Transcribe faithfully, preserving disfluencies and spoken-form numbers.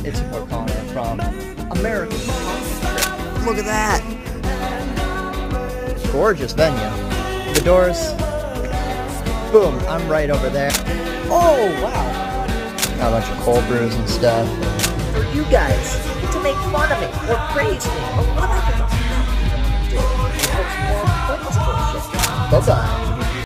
It's O'Connor from American Trip. Look at that! Gorgeous venue. The doors. Boom, I'm right over there. Oh, wow. Got a bunch of cold brews and stuff. For you guys to make fun of me or praise me or whatever the hell you do. It helps more points bullshit. That's alright.